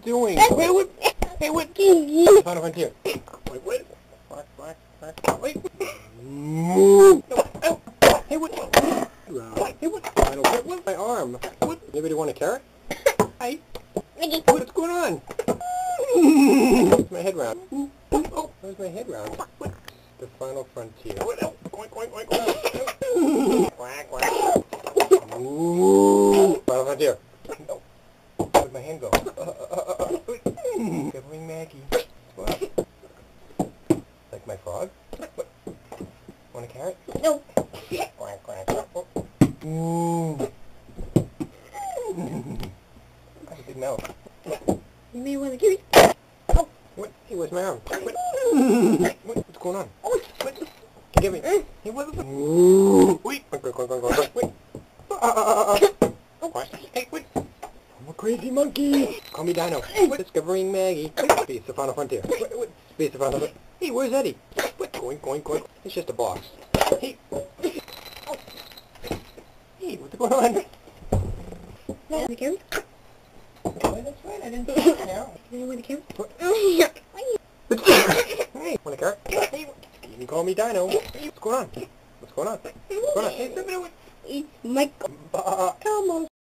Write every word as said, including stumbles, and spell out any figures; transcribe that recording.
doing? Wait, what? Hey, what? Final Frontier. Wait, wait. What? What? What? Wait. Move. No, no. Hey, what? Hey, what? Final Frontier. What's my arm? What? Anybody want a carrot? Hi. What's going on? Where's my head round? Oh, where's my head round? What? The Final Frontier. What? Oh, oink, oink, oink, oink. Quack, quack. Ooh. Final Frontier. No. Where'd my hand go? Uh, uh, uh, uh. Covering Maggie. What? Like my frog? What? Want a carrot? No. Quack, quack, quack. Ooh. Got a big mouth. You may want to give me. Oh. What? Hey, where's my arm? What? What? What's going on? Oh, what? Give me. Hey, what the? Ooh. Wait. Wait, wait, wait, wait, wait. Wait. Uh, uh, uh, uh. What? Hey, wait. I'm a crazy monkey. Call me Dino. Discovering Maggie. Space the Final Frontier. What? What? Space the Final Frontier. Hey, where's Eddie? What? Going, going, going. It's just a box. Hey. Oh. Hey, what's going on? No, the camera. Okay, that's right. I didn't see it now. You know where the camera? What? Hey, want a carrot? Hey, you can call me Dino. Hey, what's going on? What's going on? What's going on? Hey, It's Michael. Uh, Come on.